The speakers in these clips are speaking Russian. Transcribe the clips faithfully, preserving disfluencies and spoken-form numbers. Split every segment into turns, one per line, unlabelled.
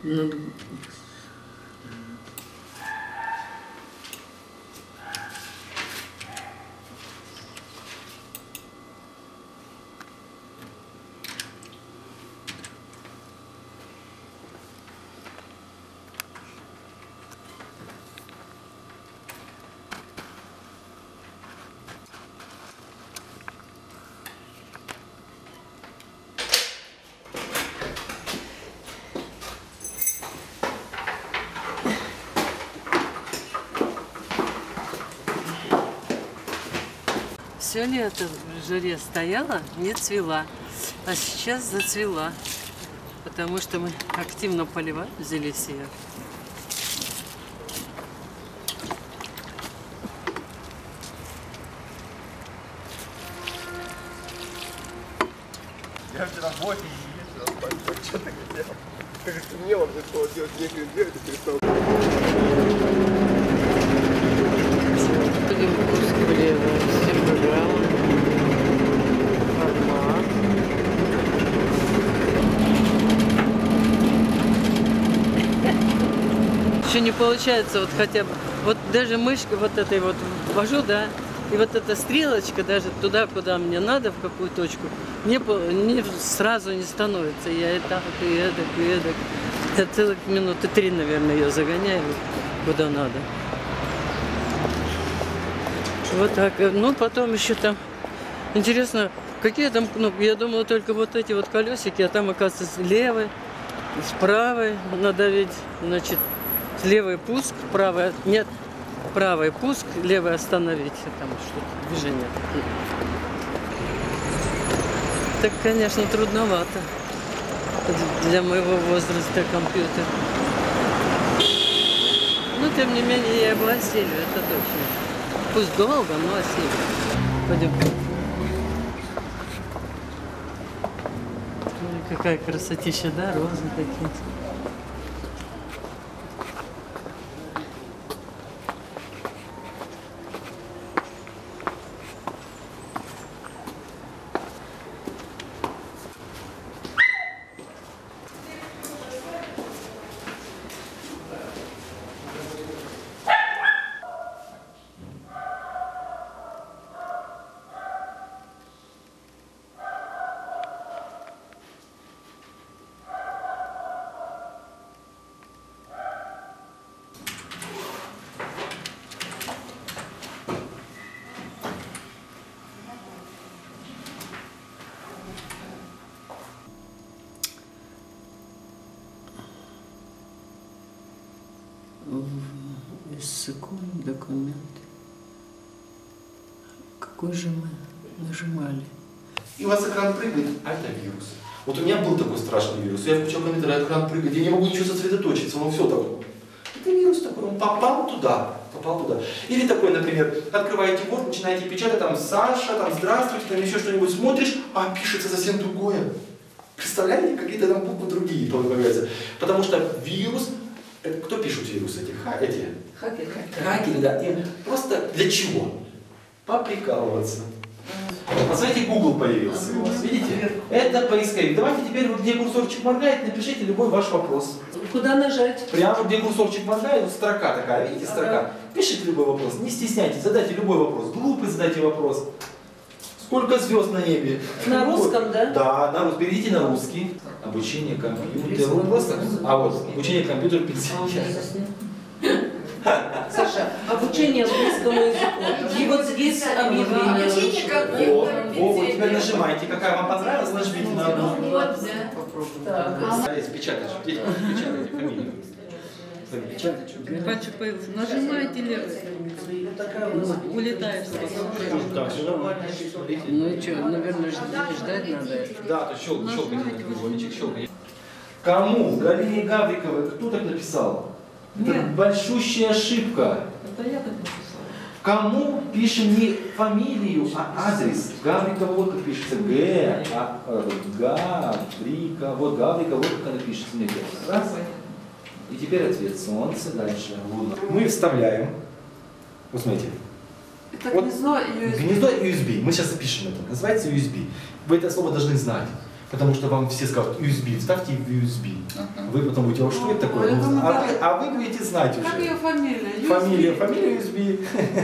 Ну, все лето в жаре стояла, не цвела, а сейчас зацвела, потому что мы активно поливаем Зелесия.
Я вчера в восемь вечера, что ты хотел? Как стемнело, начало делать некое дело, ты перестал.
Будем курс влево, символиал, формат. Еще не получается, вот хотя бы, вот даже мышкой вот этой вот ввожу, да, и вот эта стрелочка даже туда, куда мне надо, в какую точку, мне, мне сразу не становится. Я и так, и эдак, и эдак. Я целых минуты три, наверное, ее загоняю, куда надо. Вот так. Ну, потом еще там, интересно, какие там кнопки. Я думала только вот эти вот колесики, а там, оказывается, левый, с правой надавить, значит, левый пуск, правый, нет, правый пуск, левый остановить, там что-то, движение. Так, конечно, трудновато для моего возраста компьютер. Но, тем не менее, я его осилю, это точно. Пусть долго, но осилю. Пойдем. Ой, какая красотища, да, розы такие. Секунд, документ. Какой же мы нажимали?
И у вас экран прыгает, а это вирус. Вот у меня был такой страшный вирус. Я включил компьютер, а экран прыгает, я не могу ничего сосредоточиться, он все такое. Это вирус такой, он попал туда, попал туда. Или такой, например, открываете Word, начинаете печатать, там, Саша, там, здравствуйте, там, еще что-нибудь смотришь, а пишется совсем другое. Представляете, какие-то там буквы другие появляются. Потому что вирус, кто пишут вирусы эти? Ха, эти?
Хакеры.
Хакеры, да. И просто для чего? Поприкалываться. Посмотрите, Google появился у вас, видите? Это поисковик. Давайте теперь, вот где курсорчик моргает, напишите любой ваш вопрос.
Куда нажать?
Прямо где курсорчик моргает, вот строка такая, видите, строка. Пишите любой вопрос, не стесняйтесь, задайте любой вопрос. Глупый задайте вопрос. Сколько звезд на небе?
На русском, да?
Да, на русском. Перейдите на русский. Обучение компьютеру. Просто. А вот, обучение компьютеру пенсионера.
Саша, обучение английскому языку. И вот здесь объявление.
Вот, вот, вот, теперь нажимайте. Какая вам понравилась, нажмите на одну.
Вот, да. Попробуем.
Печатайте, печатайте фамилию.
Нажимаете левый, улетаешь сразу.
Да, все нормально.
Ну и что, наверное, ждать надо.
Да, то щелк, щелкайте на треугольничек, щелкайте. Кому? Галине Гавриковой. Кто так написал? Это большущая ошибка.
Это я так написала.
Кому пишем не фамилию, а адрес? Гаврикова вот как пишется. Г, а, э, Гаврикова. Вот Гаврикова вот как она пишется. Раз. И теперь ответ. Солнце, дальше луна. Мы вставляем. Вот смотрите.
Это
вот
гнездо ю эс би.
Гнездо ю эс би. Мы сейчас запишем это. Называется ю эс би. Вы это слово должны знать. Потому что вам все скажут ю эс би, вставьте в ю эс би.
Ага.
Вы потом будете, что это такое?
Ой,
Ну,
ну,
а,
да.
вы, а вы будете знать
Как
уже.
ее фамилия?
Фамилия, фамилия ю эс би.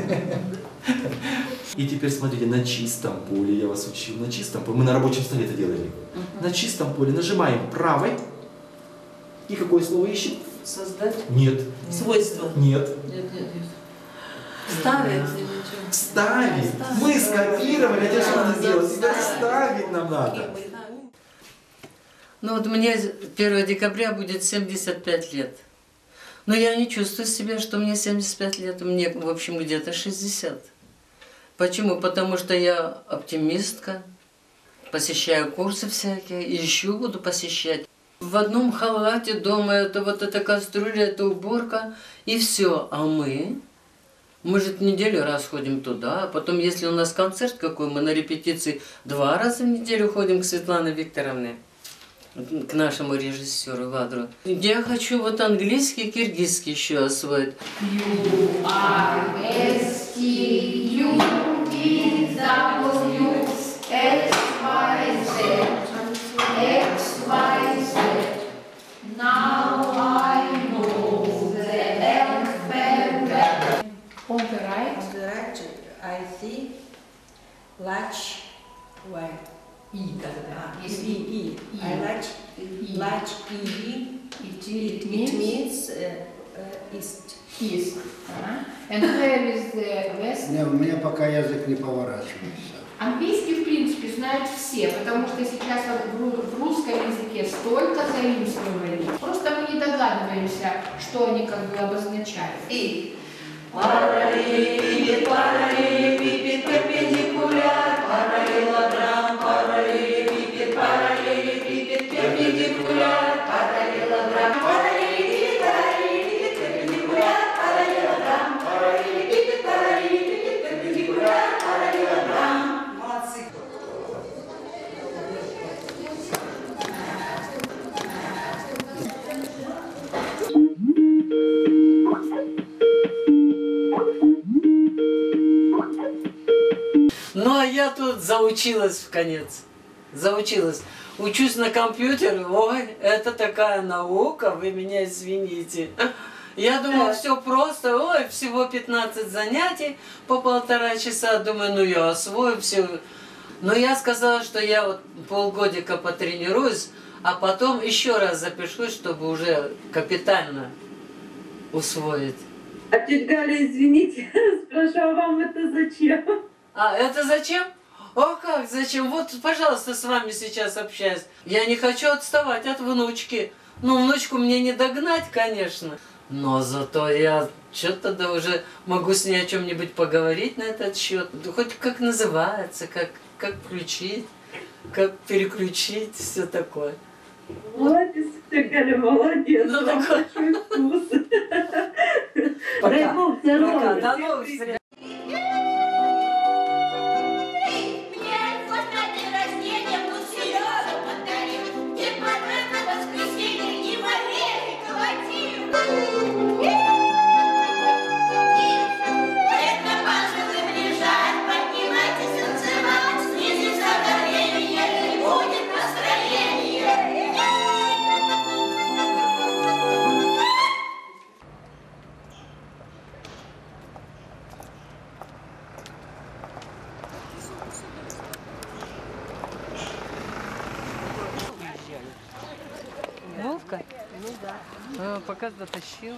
И теперь смотрите, на чистом поле, я вас учил, на чистом поле, мы на рабочем столе это делали. На чистом поле нажимаем правой. И какое слово ищем?
Создать?
Нет.
Свойства.
Нет.
Нет, нет, нет.
Ставить.
Вставить. Мы скопировали, а теперь что надо сделать? Теперь вставить нам надо.
Ну вот мне первого декабря будет семьдесят пять лет. Но я не чувствую себя, что мне семьдесят пять лет. Мне, в общем, где-то шестьдесят. Почему? Потому что я оптимистка, посещаю курсы всякие, и еще буду посещать. В одном халате дома, это вот эта кастрюля, это уборка, и все. А мы? Мы же неделю раз ходим туда, а потом, если у нас концерт какой, мы на репетиции два раза в неделю ходим к Светлане Викторовне, к нашему режиссеру Вадру. Я хочу вот английский, киргизский еще освоить.
U R S T U V W X Y Z X Y Z. Now I know the alphabet. On the right,
On the right, I see large Y.
E тогда.
E,
Если
E.
E.
I like
E.
large E.
It,
It
it means
means uh, uh, east.
east. Ага. And where is the west?
Не, у меня пока язык не поворачивается.
Английский, в принципе, знают все, потому что сейчас в ру- в русском языке столько заимствований. Просто мы не догадываемся, что они как бы обозначают.
И.
Параллелепипед, параллелепипед, перпендикуляр, параллелограмм, параллелепипед, параллелепипед, перпендикуляр, параллелограмм, параллелепипед, параллелепипед, перпендикуляр, параллелограмм, параллелепипед, параллелепипед, перпендикуляр, параллелограмм. Молодцы. Ну, а я тут заучилась в конец. Заучилась. Учусь на компьютере. Ой, это такая наука, вы меня извините. Я думала, все просто. Ой, всего пятнадцать занятий по полтора часа. Думаю, ну я освою все. Но я сказала, что я вот полгодика потренируюсь, а потом еще раз запишусь, чтобы уже капитально усвоить.
А тетя Галя, извините, спрошу, а вам это зачем?
А это зачем? О, как зачем? Вот, пожалуйста, с вами сейчас общаюсь. Я не хочу отставать от внучки. Ну, внучку мне не догнать, конечно. Но зато я что-то да уже могу с ней о чем-нибудь поговорить на этот счет. Да хоть как называется, как, как включить, как переключить, все такое.
Молодец, тетя Галя, молодец.
Ну,
Вам
такой.
большой вкус. Дай
Пока.
Бог
Пока.
здоровья.
До новых встреч.
Мне вот на день рождения был Сережа подарил. Тебе понравилось воскресенье и варенье колотил. Вредно пожилым лежать, поднимайтесь танцевать. Снизится давление и будет настроение.
Вовка? Ну да. А, пока дотащил.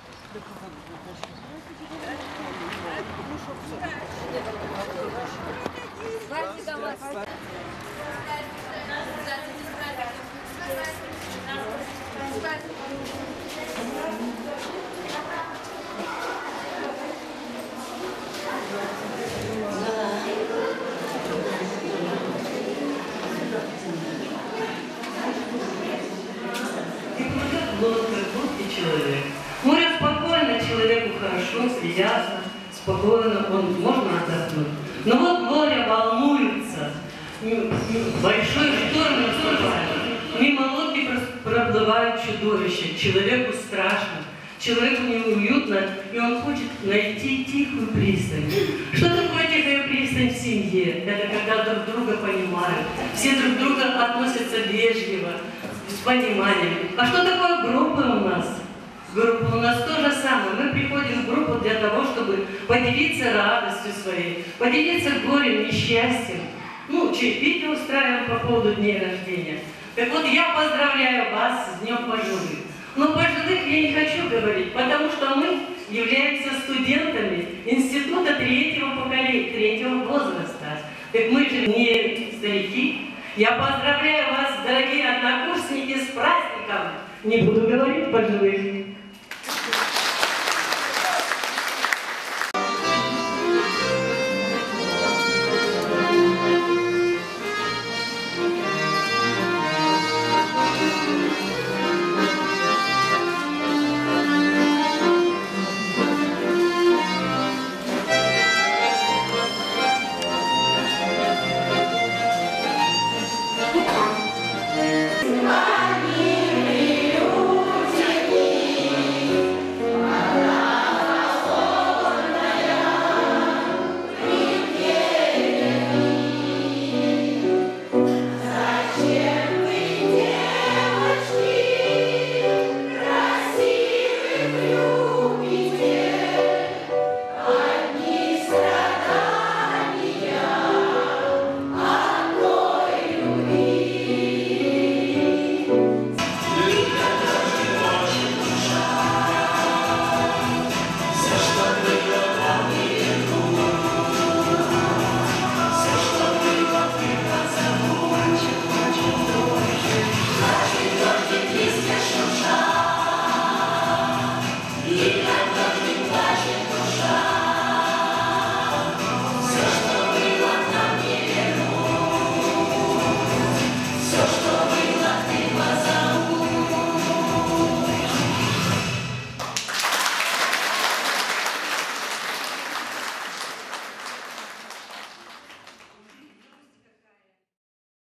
Человек. Море спокойно, человеку хорошо, приятно, спокойно, он можно отдохнуть. Но вот море волнуется, большой шторм наступает, мимо лодки проплывают чудовища, человеку страшно, человеку неуютно, и он хочет найти тихую пристань. Что такое тихая пристань в семье? Это когда друг друга понимают, все друг друга относятся вежливо, с пониманием. А что такое группа у нас? Группа у нас то же самое. Мы приходим в группу для того, чтобы поделиться радостью своей, поделиться горем, несчастьем. Ну, чаепитие устраиваем по поводу дней рождения. Так вот, я поздравляю вас с Днем пожилых. Но пожилых я не хочу говорить, потому что мы являемся студентами института третьего поколения, третьего возраста. Так мы же не старики. Я поздравляю вас, дорогие однокурсники, с праздником. Не буду говорить пожилых.